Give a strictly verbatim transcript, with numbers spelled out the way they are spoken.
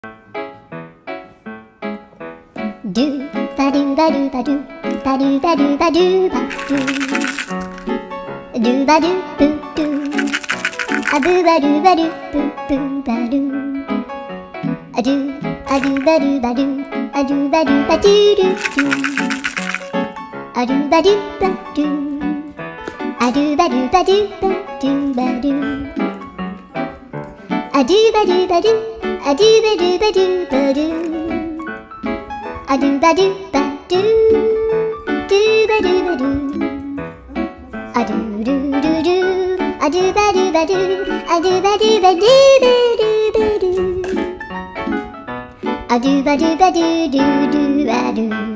ドゥバドゥバドゥバドゥバドゥバドゥバドゥバドゥドゥバドゥブドゥアブバドゥバドゥブブバドゥアドゥアドゥバドゥバドゥアドゥバドゥバドゥドゥドゥアドゥバドゥバドゥアドゥバドゥバドゥバドゥバドゥアドゥバドゥバドゥアドゥバドゥバドゥバドゥアドゥバドゥバドゥドゥバドゥバドゥアドゥルルルアドゥバドゥバドゥアドゥバドゥバドゥバドゥバドゥアドゥバドゥバドゥドゥドゥアドゥ